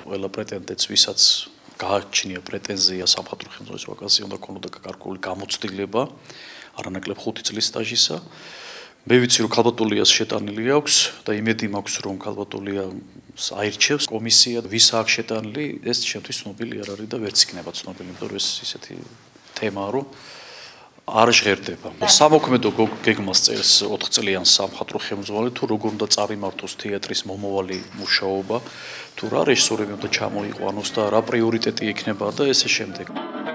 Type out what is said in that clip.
ყველა პრეტენდენტს, ვისაც გააჩნია პრეტენზია სამხატვრო ხელმძღვანელის ვაკანსიაზე, უნდა ქონოდა გარკვეული გამოცდილება, არანაკლებ 5 წლის სტაჟისა. მე ვიცი, რომ ქალბატონიას შეტანილი აქვს და იმედი მაქვს, რომ ქალბატონიას აირჩევს კომისია, ვის აქვს შეტანილი, ეს ჩემთვის ცნობილი არ არის და ვერც იქნება ცნობილი, იმიტომ რომ ეს ისეთი თემაა, რომ არ ჟღერდება. სამოქმედო გეგმას წერს 4 წლიან სამხატვრო ხელმძღვანელი, თუ როგორ უნდა წარიმართოს თეატრის მომავალი მუშაობა, თუ რა რეჟისორები უნდა ჩამოიყვანოს და რა პრიორიტეტი ექნება და ესე შემდეგ.